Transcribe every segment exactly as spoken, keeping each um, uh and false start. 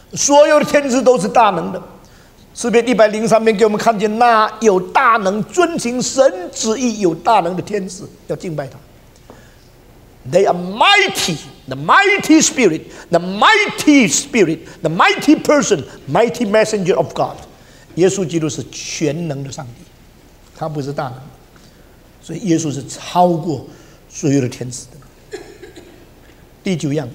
所有的天使都是大能的。诗篇一百零三篇给我们看见，那有大能、遵行神旨意、有大能的天使要敬拜他。They are mighty, the mighty spirit, the mighty spirit, the mighty person, mighty messenger of God. 耶稣基督是全能的上帝，他不是大能，所以耶稣是超过所有的天使的。第九样，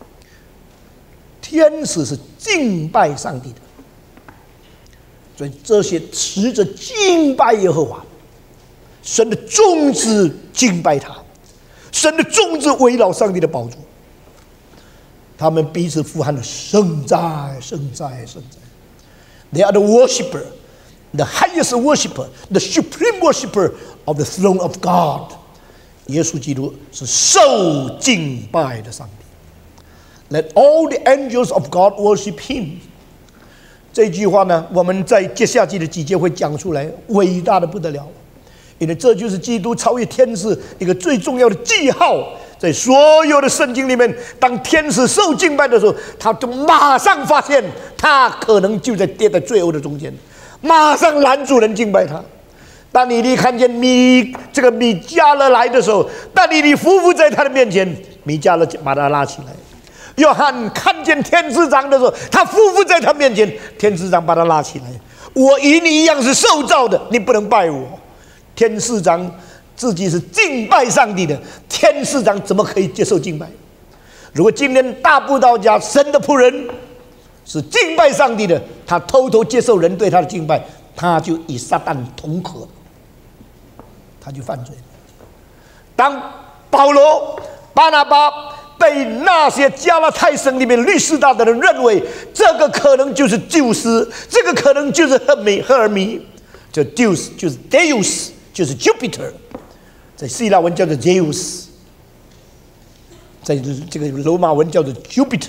天使是敬拜上帝的。所以这些持着敬拜耶和华，神的众子敬拜他，神的众子围绕上帝的宝座，他们彼此呼喊的圣哉，圣哉，圣哉。They are the worshipper, the highest worshipper, the supreme worshipper of the throne of God. 耶稣基督是受敬拜的上帝。Let all the angels of God worship him. 这句话呢，我们在接下去的几节会讲出来，伟大的不得了。因为这就是基督超越天使一个最重要的记号。在所有的圣经里面，当天使受敬拜的时候，他就马上发现他可能就在跌在罪恶的中间，马上拦住人敬拜他。当尼利看见米这个米迦勒来的时候，当尼利匍匐在他的面前，米迦勒把他拉起来。约翰看见天使长的时候，他匍匐在他面前，天使长把他拉起来。我与你一样是受造的，你不能拜我。天使长自己是敬拜上帝的，天使长怎么可以接受敬拜？如果今天大布道家神的仆人是敬拜上帝的，他偷偷接受人对他的敬拜，他就与撒旦同合，他就犯罪。当保罗、巴拿巴被那些加拉太省里面律师大的人认为这个可能就是宙斯，这个可能就是赫米赫尔米，这 Deus 就是 Deus 就是 Jupiter， 在希腊文叫做 Zeus， 在这个罗马文叫做 Jupiter，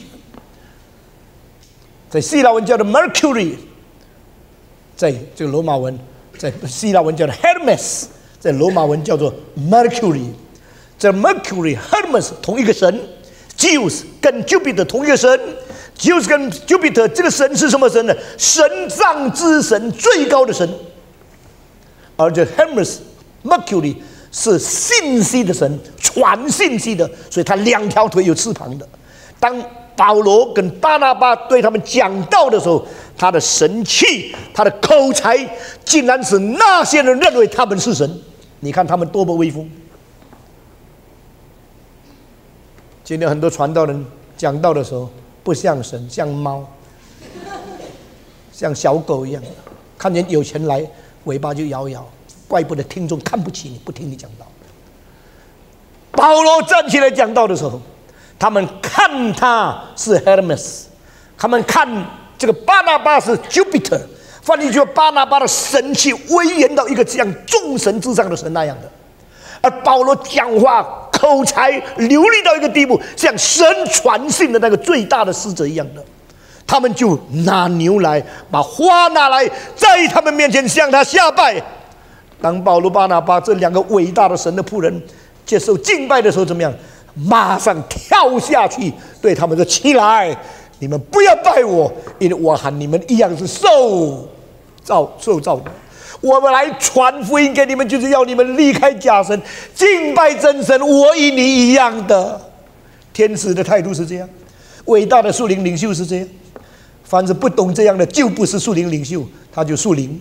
在希腊文叫做 Mercury， 在这个罗马文在希腊文叫做 Hermes， 在罗马文叫做 Mercury。这 Mercury、Hermes 同一个神 ，Zeus 跟 Jupiter 同一个神 ，Zeus 跟 Jupiter 这个神是什么神呢？神藏之神，最高的神。而这 Hermes、Mercury 是信息的神，传信息的，所以他两条腿有翅膀的。当保罗跟巴拿巴对他们讲道的时候，他的神气、他的口才，竟然使那些人认为他们是神。你看他们多么威风！今天很多传道人讲道的时候，不像神，像猫，像小狗一样，看见有钱来，尾巴就摇摇。怪不得听众看不起你，不听你讲道。保罗站起来讲道的时候，他们看他是 Hermes， 他们看这个巴拿巴是 Jupiter。换句话说，巴拿巴的神气威严到一个像众神之上的神那样的，而保罗讲话口才流利到一个地步，像神传信的那个最大的使者一样的。他们就拿牛来，把花拿来，在他们面前向他下拜。当保罗、巴拿巴这两个伟大的神的仆人接受敬拜的时候，怎么样？马上跳下去，对他们说：“起来，你们不要拜我，因为我和你们一样是受造、受造的。我们来传福音给你们，就是要你们离开假神，敬拜真神。我与你一样的。”天使的态度是这样，伟大的属灵领袖是这样。凡是不懂这样的，就不是属灵领袖，他就属灵。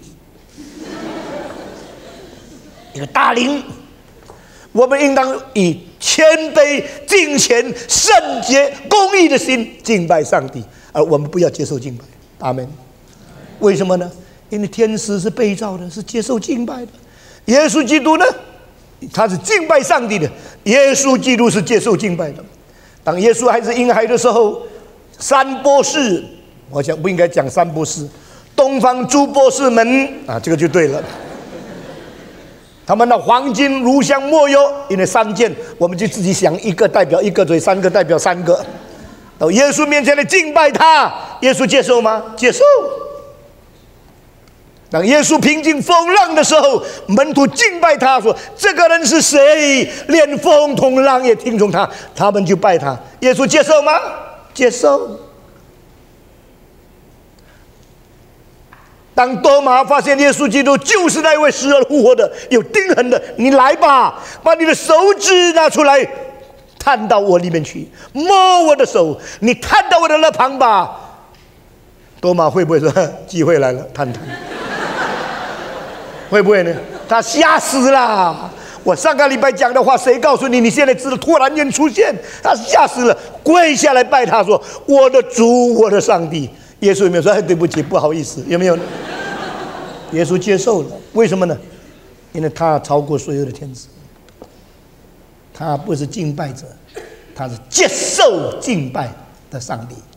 一个大灵，我们应当以谦卑、敬虔、圣洁、公义的心敬拜上帝，而我们不要接受敬拜。阿们。为什么呢？因为天使是被造的，是接受敬拜的。耶稣基督呢，他是敬拜上帝的。耶稣基督是接受敬拜的。当耶稣还是婴孩的时候，三博士，我想不应该讲三博士，东方诸博士们啊，这个就对了。他们的黄金、乳香、没油，因为三件，我们就自己想一个代表一个，所以三个代表三个。到耶稣面前来敬拜他，耶稣接受吗？接受。当耶稣平静风浪的时候，门徒敬拜他说：“这个人是谁？连风同浪也听从他。”他们就拜他。耶稣接受吗？接受。 当多马发现耶稣基督就是那位死而复活的、有钉痕的，你来吧，把你的手指拿出来，探到我里面去，摸我的手，你探到我的那旁吧。多马会不会说机会来了，探探？会不会呢？他吓死了。我上个礼拜讲的话，谁告诉你？你现在知道突然间出现，他吓死了，跪下来拜他说：“我的主，我的上帝。”耶稣有没有说：“哎，对不起，不好意思？”有没有呢？耶稣接受了，为什么呢？因为他超过所有的天使，他不是敬拜者，他是接受敬拜的上帝。